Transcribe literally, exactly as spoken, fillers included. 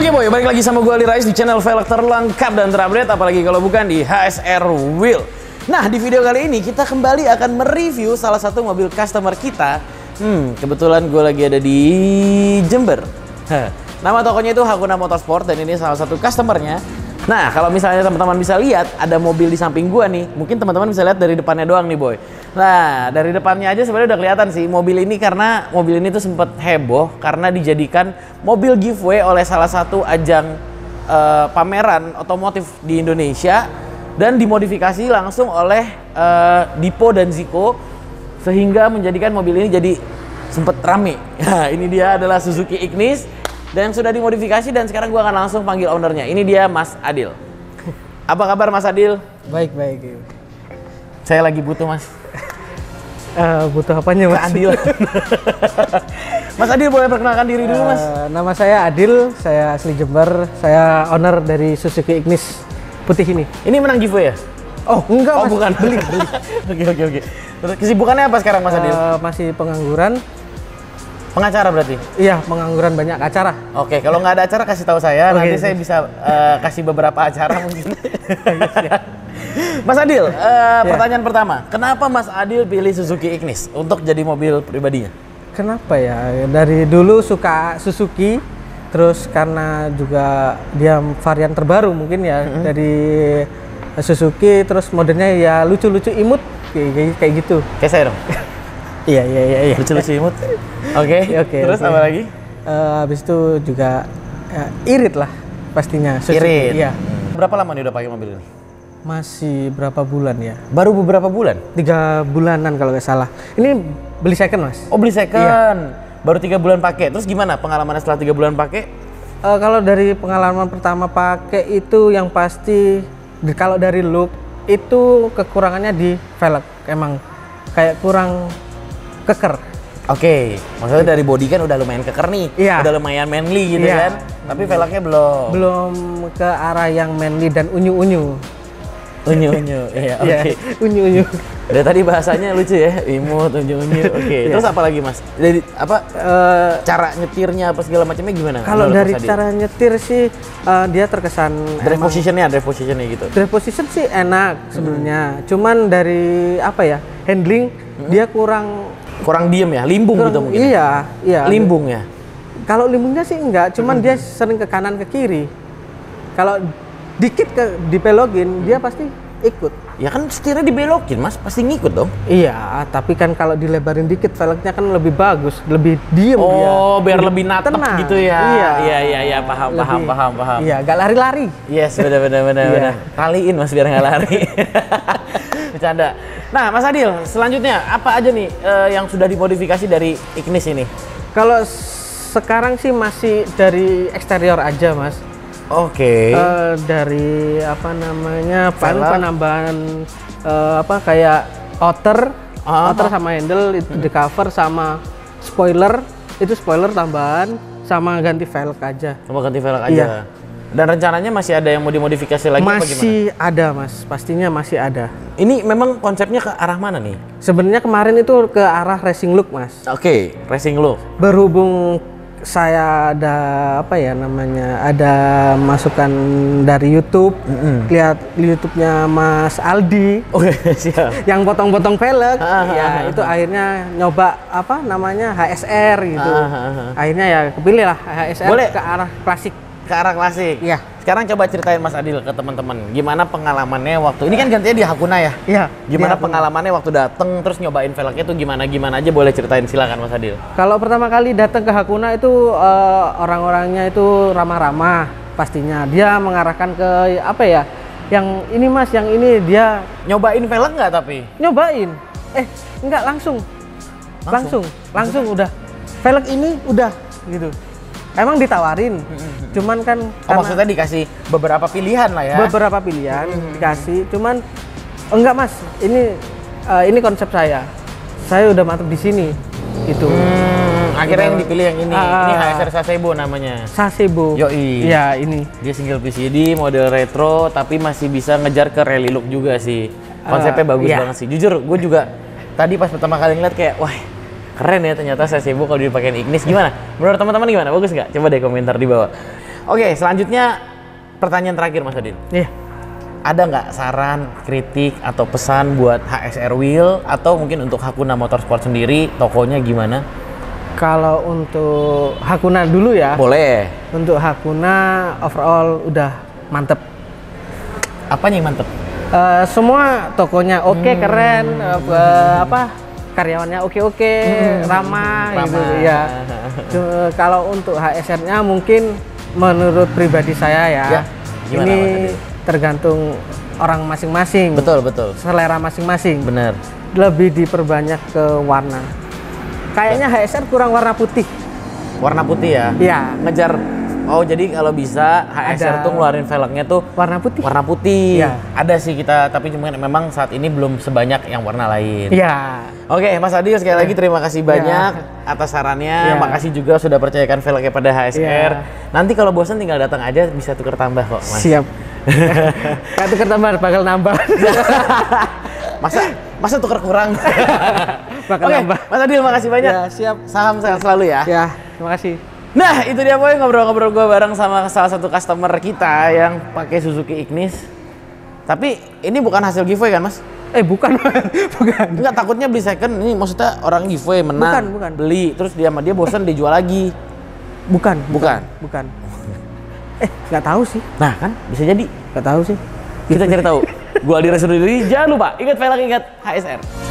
Oke boy, balik lagi sama gue Ali Rais di channel velg terlengkap dan terupdate, apalagi kalau bukan di H S R Wheel. Nah, di video kali ini kita kembali akan mereview salah satu mobil customer kita. Hmm, kebetulan gue lagi ada di Jember. Nama tokonya itu Hakuna Motorsport dan ini salah satu customernya. Nah, kalau misalnya teman-teman bisa lihat ada mobil di samping gua nih, mungkin teman-teman bisa lihat dari depannya doang nih boy. Nah, dari depannya aja sebenarnya udah kelihatan sih mobil ini, karena mobil ini tuh sempat heboh karena dijadikan mobil giveaway oleh salah satu ajang uh, pameran otomotif di Indonesia dan dimodifikasi langsung oleh uh, Dipo dan Ziko sehingga menjadikan mobil ini jadi sempat rame. Nah, ini dia adalah Suzuki Ignis dan sudah dimodifikasi, dan sekarang gua akan langsung panggil ownernya. Ini dia Mas Adil. Apa kabar Mas Adil? Baik, baik. Saya lagi butuh Mas. Uh, butuh apanya Mas? Keadilan. Mas Adil boleh perkenalkan diri dulu Mas? Uh, nama saya Adil, saya asli Jember. Saya owner dari Suzuki Ignis putih ini. Ini menang giveaway ya? Oh enggak oh, Mas, bukan. beli, beli. Oke oke oke. Terus kesibukannya apa sekarang Mas Adil? Uh, masih pengangguran. Pengacara berarti? Iya, pengangguran banyak acara. Oke, kalau nggak ada acara kasih tahu saya, okay. Nanti saya bisa uh, kasih beberapa acara mungkin. Mas Adil, uh, yeah. Pertanyaan pertama, kenapa Mas Adil pilih Suzuki Ignis untuk jadi mobil pribadinya? Kenapa ya? Dari dulu suka Suzuki, terus karena juga dia varian terbaru mungkin ya mm-hmm. dari Suzuki, terus modelnya ya lucu-lucu imut kayak, kayak gitu. Kayak saya dong. Iya iya iya. iya. Lucu-lucu imut. Oke. Okay. Oke. Terus okay. Apa lagi? Uh, habis itu juga ya, irit lah pastinya. Suzuki. Irit. Iya. Hmm. Berapa lama nih udah pakai mobil ini? Masih berapa bulan ya? Baru beberapa bulan? Tiga bulanan kalau nggak salah. Ini beli second Mas. Oh beli second. Iya. Baru tiga bulan pakai. Terus gimana pengalamannya setelah tiga bulan pakai? Uh, kalau dari pengalaman pertama pakai itu yang pasti, kalau dari look itu kekurangannya di velg, emang kayak kurang keker. Oke, maksudnya dari body kan udah lumayan keker nih, iya. Udah lumayan manly gitu iya. kan, tapi velgnya belum. Belum ke arah yang manly dan unyu-unyu. Unyu-unyu, iya oke. Okay. Unyu-unyu. Dari tadi bahasanya lucu ya, imut, unyu-unyu. Oke, okay. Terus apa lagi Mas? Dari apa? Uh, cara nyetirnya apa segala macamnya gimana? Kalau dari cara nyetir sih uh, dia terkesan. Drive positionnya, drive positionnya gitu. Drive position sih enak sebenarnya, hmm. Cuman dari apa ya, handling hmm. dia kurang. Kurang diem ya, limbung kurang, gitu mungkin. Iya, iya. Limbung ya. Kalau limbungnya sih enggak, cuman hmm. dia sering ke kanan ke kiri. Kalau dikit ke dibelogin, hmm. dia pasti ikut. Ya kan setirnya dibelokin Mas, pasti ngikut dong. Iya, tapi kan kalau dilebarin dikit velgnya kan lebih bagus, lebih diem oh, dia. Oh, biar lebih natep tenang. Gitu ya. Iya, iya, iya, iya. Paham, lebih, paham, paham, paham. Iya, gak lari-lari. Yes, benar, benar, benar, iya. benar. Kaliin Mas biar nggak lari. Bercanda. Nah, Mas Adil, selanjutnya apa aja nih uh, yang sudah dimodifikasi dari Ignis ini? Kalau sekarang sih masih dari eksterior aja, Mas. Oke. Okay. Uh, dari apa namanya? Paling penambahan uh, apa kayak outer, uh, outer sama handle itu hmm. di cover sama spoiler, itu spoiler tambahan sama ganti velg aja. Sama ganti velg aja. Iya. Dan rencananya masih ada yang mau dimodifikasi lagi masih apa gimana? Masih ada Mas, pastinya masih ada. Ini memang konsepnya ke arah mana nih? Sebenarnya kemarin itu ke arah racing look Mas. Oke, okay, racing look. Berhubung saya ada apa ya namanya, ada masukan dari YouTube, mm-hmm. lihat YouTube-nya Mas Aldi, oke okay, siap. Yang potong-potong velg, ah, ya ah, itu ah. akhirnya nyoba apa namanya H S R gitu. Ah, ah, ah. Akhirnya ya kepilih lah H S R. Boleh. Ke arah klasik. Ke arah klasik. Iya. Sekarang coba ceritain Mas Adil ke teman-teman, gimana pengalamannya waktu ini kan gantinya di Hakuna ya? Iya. Gimana pengalamannya waktu dateng terus nyobain velgnya tuh gimana gimana aja, boleh ceritain, silakan Mas Adil. Kalau pertama kali datang ke Hakuna itu uh, orang-orangnya itu ramah-ramah pastinya. Dia mengarahkan ke apa ya? Yang ini Mas, yang ini dia nyobain velg nggak tapi? Nyobain. Eh, enggak langsung. Langsung, langsung, langsung udah. Velg ini udah gitu. Emang ditawarin, hmm. cuman kan oh maksudnya dikasih beberapa pilihan lah ya? Beberapa pilihan hmm. dikasih, cuman enggak Mas, ini uh, ini konsep saya, saya udah mantep di sini, gitu. Hmm, akhirnya udah, yang dipilih yang ini, uh, ini H S R Sasebo namanya. Sasebo. Yoi. Iya ini. Dia single P C D, model retro, tapi masih bisa ngejar ke rally look juga sih. Konsepnya uh, bagus iya. banget sih. Jujur, gue juga tadi pas pertama kali ngeliat kayak, wah. Keren ya ternyata Sasebo kalau dipakein Ignis. Gimana? Menurut teman-teman gimana? Bagus nggak? Coba deh komentar di bawah. Oke, selanjutnya pertanyaan terakhir Mas Adil. Iya. Ada nggak saran, kritik, atau pesan buat H S R Wheel atau mungkin untuk Hakuna Motorsport sendiri, tokonya gimana? Kalau untuk Hakuna dulu ya. Boleh. Untuk Hakuna overall udah mantep. Apanya yang mantep? Uh, semua tokonya oke, okay, hmm. keren, uh, apa karyawannya oke-oke, hmm. ramah, ramah gitu ya. Kalau untuk H S R-nya mungkin menurut pribadi saya ya, ya. Gimana, ini tergantung orang masing-masing. Betul, betul. Selera masing-masing. Bener. Lebih diperbanyak ke warna. Kayaknya H S R kurang warna putih. Warna putih ya? Iya. Ngejar. Oh, jadi kalau bisa H S R tuh ngeluarin velgnya tuh warna putih. Warna putih. Ya. Ada sih kita, tapi cuma memang saat ini belum sebanyak yang warna lain. Iya. Oke, Mas Adil sekali ya. lagi terima kasih banyak ya. atas sarannya. Ya. Makasih juga sudah percayakan velgnya pada H S R. Ya. Nanti kalau bosan tinggal datang aja, bisa tukar tambah kok, Mas. Siap. Kalau tukar tambah bakal nambah. masa masa tukar kurang. Bakal Oke, nambah. Mas Adil makasih banyak. Ya, siap. Salam sehat selalu ya. Ya, terima kasih. Nah, itu dia boy, ngobrol-ngobrol gue bareng sama salah satu customer kita yang pakai Suzuki Ignis. Tapi ini bukan hasil giveaway kan, Mas? Eh, bukan. Bukan. Enggak, takutnya beli second. Ini maksudnya orang giveaway menang. Bukan, bukan. Beli, terus dia sama dia bosan dijual lagi. Bukan. Bukan. Bukan. Eh, nggak tahu sih. Nah, kan bisa jadi. Nggak tahu sih. Kita cari tahu. Gua Aldi Rasulullah, jangan lupa ingat velg, ingat H S R.